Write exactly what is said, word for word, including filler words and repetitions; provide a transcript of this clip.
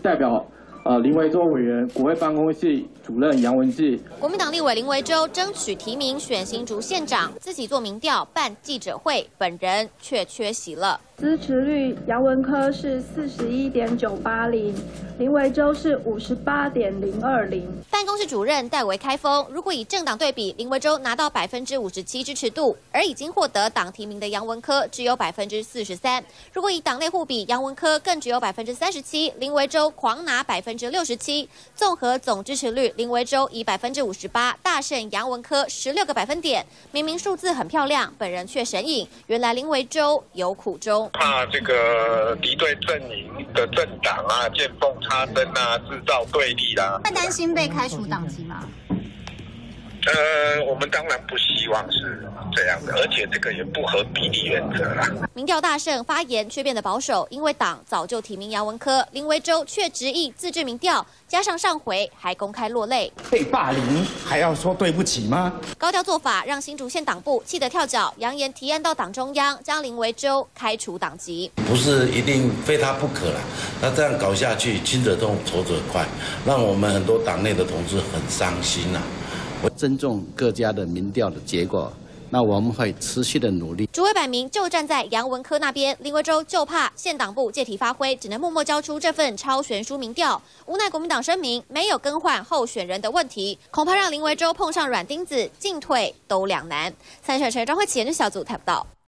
代表呃林维洲委员、国会办公室主任杨文智。 国民党立委林维洲争取提名选新竹县长，自己做民调办记者会，本人却缺席了。 支持率杨文科是四十一点九八零，林维洲是五十八点零二零。 办公室主任戴维开封，如果以政党对比，林维洲拿到百分之五十七支持度，而已经获得党提名的杨文科只有百分之四十三。如果以党内互比，杨文科更只有百分之三十七，林维洲狂拿百分之六十七。综合总支持率，林维洲以百分之五十八大胜杨文科十六个百分点。明明数字很漂亮，本人却神隐。原来林维洲有苦衷。 怕这个敌对阵营的政党啊，见缝插针啊，制造对立啦、啊。 会担心被开除党籍吗？ 呃，我们当然不希望是这样的，而且这个也不合比例原则啦。 民调大胜，发言却变得保守，因为党早就提名杨文科，林维洲却执意自制民调，加上上回还公开落泪， 被霸凌还要说对不起吗？ 高调做法让新竹县党部气得跳脚，扬言提案到党中央，将林维洲开除党籍。 不是一定非他不可啦，那这样搞下去，亲者痛，仇者快，让我们很多党内的同志很伤心呐、啊。 我尊重各家的民调的结果，那我们会持续的努力。 主委摆明就站在杨文科那边，林维洲就怕县党部借题发挥，只能默默交出这份超悬殊民调。无奈国民党声明没有更换候选人的问题，恐怕让林维洲碰上软钉子，进退都两难。参选陈张惠启研究小组谈不到。